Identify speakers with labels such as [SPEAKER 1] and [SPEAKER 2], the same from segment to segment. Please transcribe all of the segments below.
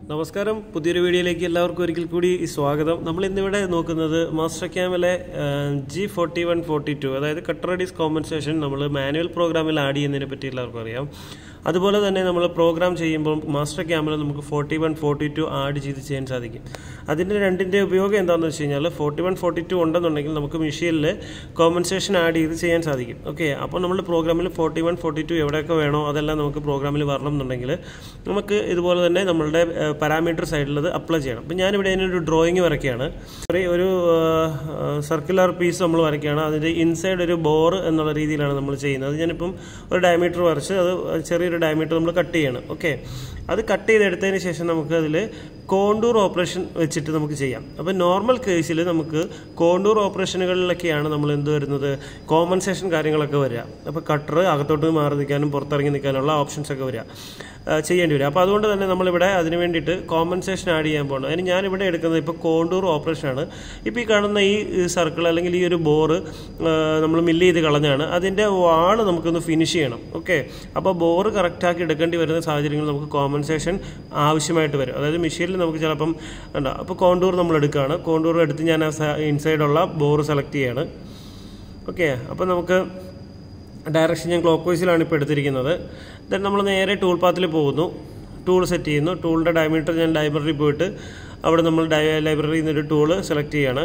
[SPEAKER 1] നമസ്കാരം, പുതിയൊരു വീഡിയോയിലേക്ക് എല്ലാവർക്കും ഒരിക്കൽ കൂടി സ്വാഗതം. നമ്മൾ ഇന്നിവിടെ നോക്കുന്നത് മാസ്റ്റർ ക്യാമിലെ G4142, അതായത് കട്ട് റെഡ്യൂസ് കോമ്പൻസേഷൻ നമ്മൾ മാനുവൽ പ്രോഗ്രാമിൽ ആഡ് ചെയ്യുന്നതിനെ പറ്റി എല്ലാവർക്കും അറിയാം. അതുപോലെ തന്നെ നമ്മൾ പ്രോഗ്രാം ചെയ്യുമ്പോൾ മാസ്റ്റർ ക്യാമിൽ നമുക്ക് 4142 ആഡ് ചെയ്ത് ചെയ്യാൻ സാധിക്കും. അതിൻ്റെ രണ്ടിൻ്റെ ഉപയോഗം എന്താണെന്ന് വെച്ച് കഴിഞ്ഞാൽ 4142 ഉണ്ടെന്നുണ്ടെങ്കിൽ നമുക്ക് മെഷീനിൽ കോമ്പൻസേഷൻ ആഡ് ചെയ്ത് ചെയ്യാൻ സാധിക്കും. ഓക്കെ, അപ്പോൾ നമ്മൾ പ്രോഗ്രാമിൽ 4142 എവിടെയൊക്കെ വേണോ അതെല്ലാം നമുക്ക് പ്രോഗ്രാമിൽ വരണം എന്നുണ്ടെങ്കിൽ നമുക്ക് ഇതുപോലെ തന്നെ നമ്മളുടെ പാരാമീറ്റർ സൈഡിലത് അപ്ലൈ ചെയ്യണം. അപ്പം ഞാനിവിടെ അതിനൊരു ഡ്രോയിങ് വരയ്ക്കുകയാണ്. ഒരു സർക്കുലർ പീസ് നമ്മൾ വരയ്ക്കുകയാണ്. അതിൻ്റെ ഇൻസൈഡ് ഒരു ബോർ എന്നുള്ള രീതിയിലാണ് നമ്മൾ ചെയ്യുന്നത്. ഞാനിപ്പം ഒരു ഡയമീറ്റർ വരച്ച് അത് ചെറിയൊരു ഡയമീറ്റർ നമ്മൾ കട്ട് ചെയ്യണം. ഓക്കെ, അത് കട്ട് ചെയ്തെടുത്തതിന് ശേഷം നമുക്ക് അതിൽ കോണ്ടൂർ ഓപ്പറേഷൻ വെച്ചിട്ട് നമുക്ക് ചെയ്യാം. അപ്പോൾ നോർമൽ കേസിൽ നമുക്ക് കോണ്ടൂർ ഓപ്പറേഷനുകളിലൊക്കെയാണ് നമ്മൾ എന്ത് വരുന്നത്, കോമ്പൻസേഷൻ കാര്യങ്ങളൊക്കെ വരിക. അപ്പോൾ കട്ടർ അകത്തോട്ട് മാറി നിൽക്കാനും പുറത്തിറങ്ങി നിൽക്കാനുള്ള ഓപ്ഷൻസ് ഒക്കെ വരിക ചെയ്യേണ്ടി വരും. അപ്പോൾ അതുകൊണ്ട് തന്നെ നമ്മളിവിടെ അതിന് വേണ്ടിയിട്ട് കോമ്പൻസേഷൻ ആഡ് ചെയ്യാൻ പോകണം. അതിന് ഞാനിവിടെ എടുക്കുന്നത് ഇപ്പോൾ കോണ്ടൂർ ഓപ്പറേഷനാണ്. ഇപ്പോൾ ഈ കാണുന്ന ഈ സർക്കിൾ അല്ലെങ്കിൽ ഈ ഒരു ബോറ് നമ്മൾ മില്ല് ചെയ്ത് കളഞ്ഞാണ്. അതിൻ്റെ വാള് നമുക്കൊന്ന് ഫിനിഷ് ചെയ്യണം. ഓക്കെ, അപ്പോൾ ബോറ് കറക്റ്റാക്കി എടുക്കേണ്ടി വരുന്ന സാഹചര്യങ്ങളിൽ നമുക്ക് കോമ്പൻസേഷൻ ആവശ്യമായിട്ട് വരും. അതായത് മെഷീനിൽ നമുക്ക് ചിലപ്പം ഉണ്ടാവും. അപ്പോൾ കോണ്ടൂർ നമ്മൾ എടുക്കുകയാണ്. കോണ്ടൂർ എടുത്ത് ഞാൻ ഇൻസൈഡുള്ള ബോറ് സെലക്ട് ചെയ്യാണ്. ഓക്കെ, അപ്പോൾ നമുക്ക് ഡയറക്ഷൻ ഞാൻ ക്ലോക്ക് വൈസിലാണ് ഇപ്പോൾ എടുത്തിരിക്കുന്നത്. ദെൻ നമ്മൾ നേരെ ടൂൾ പാത്തിൽ പോകുന്നു, ടൂൾ സെറ്റ് ചെയ്യുന്നു. ടൂളിൻ്റെ ഡയമീറ്റർ ഞാൻ ലൈബ്രറി പോയിട്ട് അവിടെ നമ്മൾ ലൈബ്രറിയിൽ നിന്നൊരു ടൂള് സെലക്ട് ചെയ്യാണ്.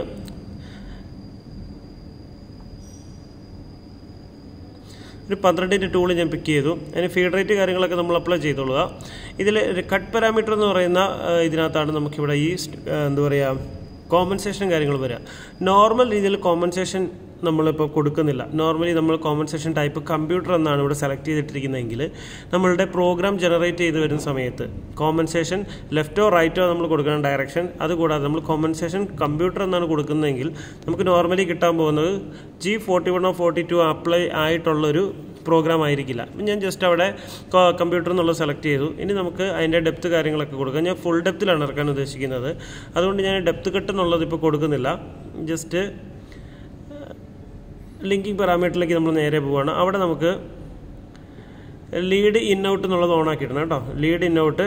[SPEAKER 1] ഒരു 12-ൻ്റെ ടൂള് ഞാൻ പിക്ക് ചെയ്തു. അതിന് ഫീഡ് റേറ്റ് കാര്യങ്ങളൊക്കെ നമ്മൾ അപ്ലൈ ചെയ്തോളുക. ഇതിൽ കട്ട് പാരാമീറ്റർ എന്ന് പറയുന്ന ഇതിനകത്താണ് നമുക്കിവിടെ ഈ എന്താ പറയുക കോമ്പൻസേഷൻ കാര്യങ്ങൾ വരിക. നോർമൽ രീതിയിൽ കോമ്പൻസേഷൻ നമ്മളിപ്പോൾ കൊടുക്കുന്നില്ല. നോർമലി നമ്മൾ കോമ്പൻസേഷൻ ടൈപ്പ് കമ്പ്യൂട്ടർ എന്നാണ് ഇവിടെ സെലക്ട് ചെയ്തിട്ടിരിക്കുന്നതെങ്കിൽ നമ്മളുടെ പ്രോഗ്രാം ജനറേറ്റ് ചെയ്ത് വരുന്ന സമയത്ത് കോമ്പൻസേഷൻ ലെഫ്റ്റോ റൈറ്റോ നമ്മൾ കൊടുക്കണം ഡയറക്ഷൻ. അതുകൂടാതെ നമ്മൾ കോമ്പൻസേഷൻ കമ്പ്യൂട്ടർ എന്നാണ് കൊടുക്കുന്നതെങ്കിൽ നമുക്ക് നോർമലി കിട്ടാൻ പോകുന്നത് G4142 അപ്ലൈ ആയിട്ടുള്ളൊരു പ്രോഗ്രാം ആയിരിക്കില്ല. ഞാൻ ജസ്റ്റ് അവിടെ കമ്പ്യൂട്ടർ എന്നുള്ളത് സെലക്ട് ചെയ്തു. ഇനി നമുക്ക് അതിൻ്റെ ഡെപ്ത് കാര്യങ്ങളൊക്കെ കൊടുക്കാം. ഞാൻ ഫുൾ ഡെപ്തിലാണ് ഇറക്കാൻ ഉദ്ദേശിക്കുന്നത്. അതുകൊണ്ട് ഞാൻ ഡെപ്ത് കട്ട് എന്നുള്ളത് ഇപ്പോൾ കൊടുക്കുന്നില്ല. ജസ്റ്റ് ലിങ്കിങ് പാരാമീറ്ററിലേക്ക് നമ്മൾ നേരെ പോവുകയാണ്. അവിടെ നമുക്ക് ലീഡ് ഇൻ ഔട്ട് എന്നുള്ളത് ഓൺ ആക്കിയിടണം കേട്ടോ. ലീഡ് ഇൻ ഔട്ട്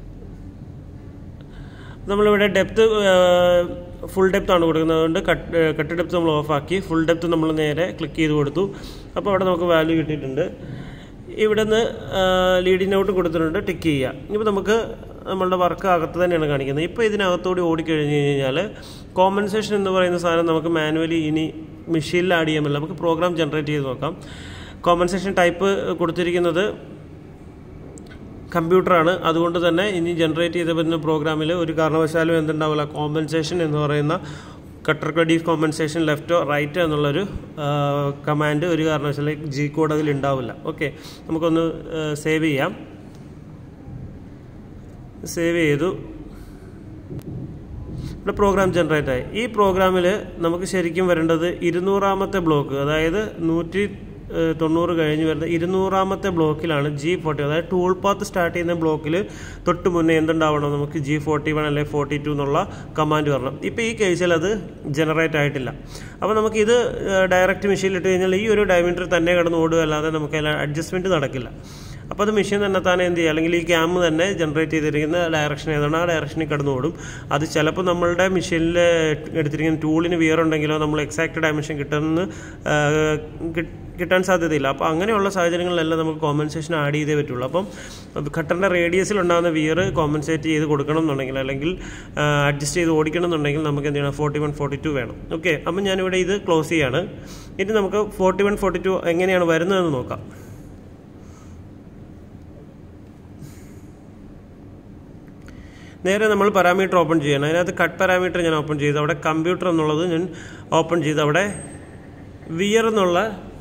[SPEAKER 1] നമ്മളിവിടെ ഡെപ്ത് ഫുൾ ഡെപ്ത് ആണ് കൊടുക്കുന്നത്. അതുകൊണ്ട് കട്ട് ഡെപ്ത് നമ്മൾ ഓഫാക്കി ഫുൾ ഡെപ്ത് നമ്മൾ നേരെ ക്ലിക്ക് ചെയ്ത് കൊടുത്തു. അപ്പോൾ അവിടെ നമുക്ക് വാല്യൂ കിട്ടിയിട്ടുണ്ട്. ഇവിടെ നിന്ന് ലീഡ് ഇൻ ഔട്ട് കൊടുത്തിട്ടുണ്ട്, ടിക്ക് ചെയ്യുക. ഇപ്പോൾ നമുക്ക് നമ്മളുടെ വർക്ക് അകത്ത് തന്നെയാണ് കാണിക്കുന്നത്. ഇപ്പോൾ ഇതിനകത്തോടെ ഓടിക്കഴിഞ്ഞ് കഴിഞ്ഞാൽ കോമ്പൻസേഷൻ എന്ന് പറയുന്ന സാധനം നമുക്ക് മാനുവലി ഇനി മെഷീനിൽ ആഡ് ചെയ്യാൻ പറ്റില്ല. നമുക്ക് പ്രോഗ്രാം ജനറേറ്റ് ചെയ്ത് നോക്കാം. കോമ്പൻസേഷൻ ടൈപ്പ് കൊടുത്തിരിക്കുന്നത് കമ്പ്യൂട്ടറാണ്. അതുകൊണ്ട് തന്നെ ഇനി ജനറേറ്റ് ചെയ്ത് വരുന്ന പ്രോഗ്രാമിൽ ഒരു കാരണവശാലും എന്തുണ്ടാവില്ല, കോമ്പൻസേഷൻ എന്ന് പറയുന്ന കട്ടർ റെഡ്യൂസ് കോമ്പൻസേഷൻ ലെഫ്റ്റോ റൈറ്റോ എന്നുള്ളൊരു കമാൻഡ് ഒരു കാരണവശാലും ജി കോഡ് അതിൽ ഉണ്ടാവില്ല. ഓക്കെ, നമുക്കൊന്ന് സേവ് ചെയ്യാം. സേവ് ചെയ്തു. ഇവിടെ പ്രോഗ്രാം ജനറേറ്റ് ആയി. ഈ പ്രോഗ്രാമിൽ നമുക്ക് ശരിക്കും വരേണ്ടത് 200ാമത്തെ ബ്ലോക്ക്, അതായത് 190 കഴിഞ്ഞ് വരുന്ന 200ാമത്തെ ബ്ലോക്കിലാണ് G40, അതായത് ടൂൾ പാത്ത് സ്റ്റാർട്ട് ചെയ്യുന്ന ബ്ലോക്കിൽ തൊട്ട് മുന്നേ എന്തുണ്ടാവണം, നമുക്ക് G41 അല്ലെങ്കിൽ 42 എന്നുള്ള കമാൻഡ് വരണം. ഇപ്പോൾ ഈ കേസിൽ അത് ജനറേറ്റ് ആയിട്ടില്ല. അപ്പോൾ നമുക്കിത് ഡയറക്റ്റ് മെഷീനിൽ ഇട്ട് കഴിഞ്ഞാൽ ഈ ഒരു ഡയമീറ്റർ തന്നെ കിടന്ന് ഓടുക, അല്ലാതെ നമുക്ക് അഡ്ജസ്റ്റ്മെൻറ്റ് നടക്കില്ല. അപ്പോൾ അത് മെഷീൻ തന്നെ താനെ എന്ത് ചെയ്യുക, അല്ലെങ്കിൽ ഈ ക്യാം തന്നെ ജനറേറ്റ് ചെയ്തിരിക്കുന്ന ഡയറക്ഷൻ ഏതാണ് ആ ഡയറക്ഷനിൽ കിടന്ന് ഓടും. അത് ചിലപ്പോൾ നമ്മളുടെ മെഷീനിൽ എടുത്തിരിക്കുന്ന ടൂളിന് വിയർ ഉണ്ടെങ്കിലോ നമ്മൾ എക്സാക്റ്റ് ഡയമെൻഷൻ കിട്ടാൻ സാധ്യതയില്ല. അപ്പോൾ അങ്ങനെയുള്ള സാഹചര്യങ്ങളിലെല്ലാം നമുക്ക് കോമ്പൻസേഷൻ ആഡ് ചെയ്തേ പറ്റുള്ളൂ. അപ്പം കട്ടറിൻ്റെ റേഡിയസിൽ ഉണ്ടാകുന്ന വിയർ കോമ്പൻസേറ്റ് ചെയ്ത് കൊടുക്കണം എന്നുണ്ടെങ്കിൽ, അല്ലെങ്കിൽ അഡ്ജസ്റ്റ് ചെയ്ത് ഓടിക്കണം എന്നുണ്ടെങ്കിൽ നമുക്ക് എന്ത് ചെയ്യണം, 4142 വേണം. ഓക്കെ, അപ്പം ഞാനിവിടെ ഇത് ക്ലോസ് ചെയ്യാണ്. ഇനി നമുക്ക് 4142 എങ്ങനെയാണ് വരുന്നതെന്ന് നോക്കാം. നേരെ നമ്മൾ പാരാമീറ്റർ ഓപ്പൺ ചെയ്യണം. അതിനകത്ത് കട്ട് പാരാമീറ്റർ ഞാൻ ഓപ്പൺ ചെയ്തു. അവിടെ കമ്പ്യൂട്ടർ എന്നുള്ളത് ഞാൻ ഓപ്പൺ ചെയ്ത് അവിടെ വിയർ എന്നുള്ള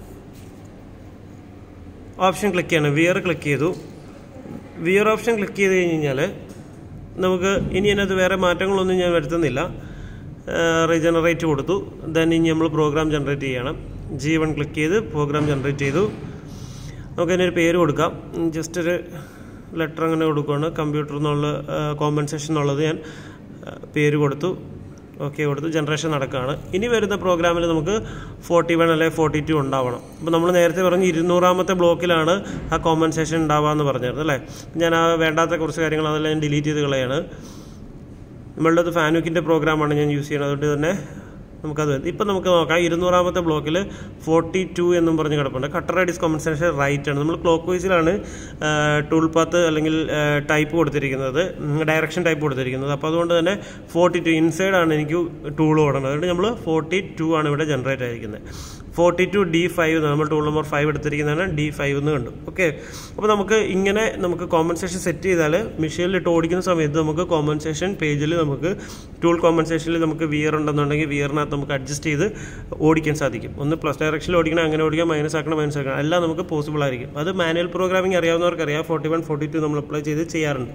[SPEAKER 1] ഓപ്ഷൻ ക്ലിക്ക് ചെയ്യണം. വിയർ ക്ലിക്ക് ചെയ്തു. വിയർ ഓപ്ഷൻ ക്ലിക്ക് ചെയ്ത് കഴിഞ്ഞാൽ നമുക്ക് ഇനി അതിനകത്ത് വേറെ മാറ്റങ്ങളൊന്നും ഞാൻ വരുത്തുന്നില്ല. റീജനറേറ്റ് കൊടുത്തു. ദെൻ ഇനി നമ്മൾ പ്രോഗ്രാം ജനറേറ്റ് ചെയ്യണം. G1 ക്ലിക്ക് ചെയ്ത് പ്രോഗ്രാം ജനറേറ്റ് ചെയ്തു. നമുക്ക് അതിനൊരു പേര് കൊടുക്കാം. ജസ്റ്റ് ഒരു ലെറ്റർ അങ്ങനെ കൊടുക്കുകയാണ്. കമ്പ്യൂട്ടർ എന്നുള്ള കോമ്പൻസേഷൻ എന്നുള്ളത് ഞാൻ പേര് കൊടുത്തു. ഓക്കെ കൊടുത്ത് ജനറേഷൻ നടക്കുകയാണ്. ഇനി വരുന്ന പ്രോഗ്രാമിൽ നമുക്ക് 41 അല്ലെങ്കിൽ 42 ഉണ്ടാവണം. അപ്പോൾ നമ്മൾ നേരത്തെ പറഞ്ഞ് 200ാമത്തെ ബ്ലോക്കിലാണ് ആ കോമ്പൻസേഷൻ ഉണ്ടാവുകയെന്ന് പറഞ്ഞിരുന്നു അല്ലേ. ഞാൻ ആ വേണ്ടാത്ത കുറച്ച് കാര്യങ്ങൾ അതെല്ലാം ഞാൻ ഡിലീറ്റ് ചെയ്ത് കളയാണ്. നമ്മളുടെ ഫാനുക്കിൻ്റെ പ്രോഗ്രാമാണ് ഞാൻ യൂസ് ചെയ്യുന്നത്, അതുകൊണ്ട് തന്നെ നമുക്കത് ഇപ്പം നമുക്ക് നോക്കാം. 200ാമത്തെ ബ്ലോക്കിൽ 42 എന്നും പറഞ്ഞ് കിടപ്പുണ്ട്. കട്ടർ റേഡിയസ് കോമ്പൻസേഷൻ റൈറ്റ് ആണ്. നമ്മൾ ക്ലോക്ക് വൈസിലാണ് ടൂൾ പാത്ത് അല്ലെങ്കിൽ ടൈപ്പ് കൊടുത്തിരിക്കുന്നത്, ഡയറക്ഷൻ ടൈപ്പ് കൊടുത്തിരിക്കുന്നത്. അപ്പോൾ അതുകൊണ്ട് തന്നെ 42 ഇൻസൈഡാണ് എനിക്ക് ടൂൾ ഓടേണ്ടത്. അതുകൊണ്ട് നമ്മൾ 42 ആണ് ഇവിടെ ജനറേറ്റ് ആയിരിക്കുന്നത്. 42 D5 നമ്മൾ ടൂൾ നമ്പർ 5 എടുത്തിരിക്കുന്നതാണ്, D5 എന്ന് കണ്ടു. ഓക്കെ, അപ്പോൾ നമുക്ക് കോമ്പൻസേഷൻ സെറ്റ് ചെയ്താൽ മെഷീനിൽ ഇട്ട് ഓടിക്കുന്ന സമയത്ത് നമുക്ക് കോമ്പൻസേഷൻ പേജിൽ നമുക്ക് ടൂൾ കോമ്പൻസേഷനിൽ നമുക്ക് വിയർ ഉണ്ടെന്നുണ്ടെങ്കിൽ വിയറിനകത്ത് നമുക്ക് അഡ്ജസ്റ്റ് ചെയ്ത് ഓടിക്കാൻ സാധിക്കും. ഒന്ന് പ്ലസ് ഡയറക്ഷനിൽ ഓടിക്കണം, അങ്ങനെ ഓടിക്കാം, മൈനസ് ആക്കണം എല്ലാം നമുക്ക് പോസിബിൾ ആയിരിക്കും. അത് മാനുവൽ പ്രോഗ്രാമിംഗ് അറിയാവുന്നവർക്കറിയാം. 41, 42 നമ്മൾ അപ്ലൈ ചെയ്ത് ചെയ്യാറുണ്ട്.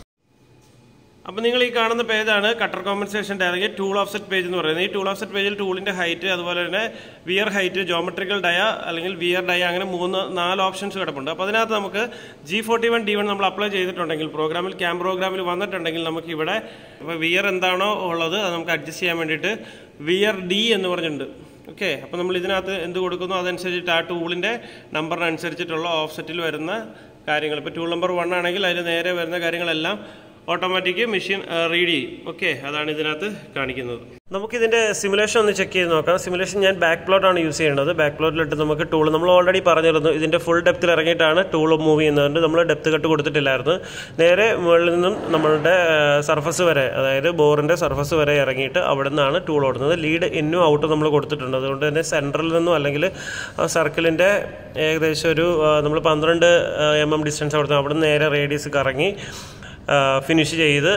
[SPEAKER 1] അപ്പോൾ നിങ്ങൾ ഈ കാണുന്ന പേജാണ് കട്ടർ കോമ്പൻസേഷൻ്റെ അല്ലെങ്കിൽ ടൂൾ ഓഫ്സെറ്റ് പേജ് എന്ന് പറയുന്നത്. ഈ ടൂൾ ഓഫ്സെറ്റ് പേജിൽ ടൂളിൻ്റെ ഹൈറ്റ്, അതുപോലെ തന്നെ വിയർ ഹൈറ്റ്, ജോമെട്രിക്കൽ ഡയ അല്ലെങ്കിൽ വിയർ ഡയ, അങ്ങനെ 4 ഓപ്ഷൻസ് കിടപ്പുണ്ട്. അപ്പോൾ അതിനകത്ത് നമുക്ക് G41 D1 നമ്മൾ അപ്ലൈ ചെയ്തിട്ടുണ്ടെങ്കിൽ ക്യാം പ്രോഗ്രാമിൽ വന്നിട്ടുണ്ടെങ്കിൽ നമുക്ക് ഇവിടെ ഇപ്പോൾ വിയർ എന്താണോ ഉള്ളത് അത് നമുക്ക് അഡ്ജസ്റ്റ് ചെയ്യാൻ വേണ്ടിയിട്ട് വിയർ D എന്ന് പറഞ്ഞിട്ടുണ്ട്. ഓക്കെ, അപ്പോൾ നമ്മൾ ഇതിനകത്ത് എന്ത് കൊടുക്കുന്നു അതനുസരിച്ചിട്ട് ആ ടൂളിൻ്റെ നമ്പറിനനുസരിച്ചിട്ടുള്ള ഓഫ്സെറ്റിൽ വരുന്ന കാര്യങ്ങൾ, ഇപ്പോൾ ടൂൾ നമ്പർ 1 ആണെങ്കിൽ അതിൽ നേരെ വരുന്ന കാര്യങ്ങളെല്ലാം ഓട്ടോമാറ്റിക് മെഷീൻ റീഡ് ചെയ്യും. ഓക്കെ, അതാണ് ഇതിനകത്ത് കാണിക്കുന്നത്. നമുക്കിതിൻ്റെ സിമുലേഷൻ ഒന്ന് ചെക്ക് ചെയ്ത് നോക്കാം. സിമുലേഷൻ ഞാൻ ബാക്ക് പ്ലോട്ടാണ് യൂസ് ചെയ്യേണ്ടത്. ബാക്ക് പ്ലോട്ടിലിട്ട് നമുക്ക് ടൂൾ നമ്മൾ ഓൾറെഡി പറഞ്ഞിരുന്നു ഇതിൻ്റെ ഫുൾ ഡെപ്തിൽ ഇറങ്ങിയിട്ടാണ് ടൂൾ മൂവ് ചെയ്യുന്നതുകൊണ്ട് നമ്മൾ ഡെപ്ത് കട്ട് കൊടുത്തിട്ടില്ലായിരുന്നു. നേരെ മുകളിൽ നിന്നും നമ്മളുടെ സർഫസ് വരെ, അതായത് ബോറിൻ്റെ സർഫസ് വരെ ഇറങ്ങിയിട്ട് അവിടെ നിന്നാണ് ടൂൾ ഓടുന്നത്. ലീഡ് ഇന്നും ഔട്ടും നമ്മൾ കൊടുത്തിട്ടുണ്ട്. അതുകൊണ്ട് തന്നെ സെൻട്രലിൽ നിന്നും അല്ലെങ്കിൽ സർക്കിളിൻ്റെ ഏകദേശം ഒരു നമ്മൾ 12 mm ഡിസ്റ്റൻസ് അവിടെ നിന്ന് നേരെ റേഡിയസ് കറങ്ങി ഫിനിഷ് ചെയ്ത്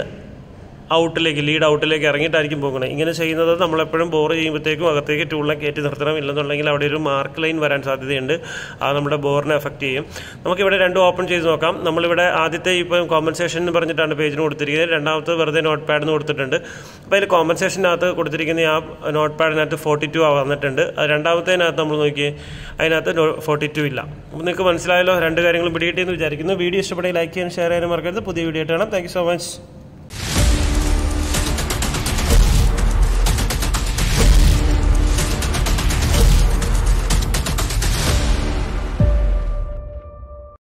[SPEAKER 1] ലീഡ് ഔട്ടിലേക്ക് ഇറങ്ങിയിട്ടായിരിക്കും പോകുന്നത്. ഇങ്ങനെ ചെയ്യുന്നത് നമ്മളെപ്പോഴും ബോർ ചെയ്യുമ്പോഴത്തേക്കും അകത്തേക്ക് ടൂളിനെ കയറ്റി നിർത്തണം. ഇല്ലെന്നുണ്ടെങ്കിൽ അവിടെ ഒരു മാർക്ക് ലൈൻ വരാൻ സാധ്യതയുണ്ട്. അത് നമ്മുടെ ബോറിനെ എഫക്റ്റ് ചെയ്യും. നമുക്കിവിടെ 2 ഓപ്പൺ ചെയ്ത് നോക്കാം. നമ്മളിവിടെ ആദ്യത്തെ ഇപ്പം കോമ്പൻസേഷൻ എന്ന് പറഞ്ഞിട്ടാണ് പേജിന് കൊടുത്തിരിക്കുന്നത്. രണ്ടാമത്തെ വെറുതെ നോട്ട് പാഡിന് കൊടുത്തിട്ടുണ്ട്. അപ്പോൾ അതിൽ കോമ്പൻസേഷനകത്ത് കൊടുത്തിരിക്കുന്ന ആ നോട്ട് പാഡിനകത്ത് 42 വന്നിട്ടുണ്ട്. രണ്ടാമത്തേനകത്ത് നമ്മൾ നോക്കി അതിനകത്ത് 42 ഇല്ല. അപ്പോൾ നിങ്ങൾക്ക് മനസ്സിലായല്ലോ, 2 കാര്യങ്ങളും പിടികിട്ടിയെന്ന് വിചാരിക്കുന്നു. വീഡിയോ ഇഷ്ടപ്പെട്ടെങ്കിൽ ലൈക്ക് ചെയ്യാനും ഷെയർ ചെയ്യാനും മറക്കരുത്. പുതിയ വീഡിയോ ആയിട്ട് കാണാം. Thank you so much.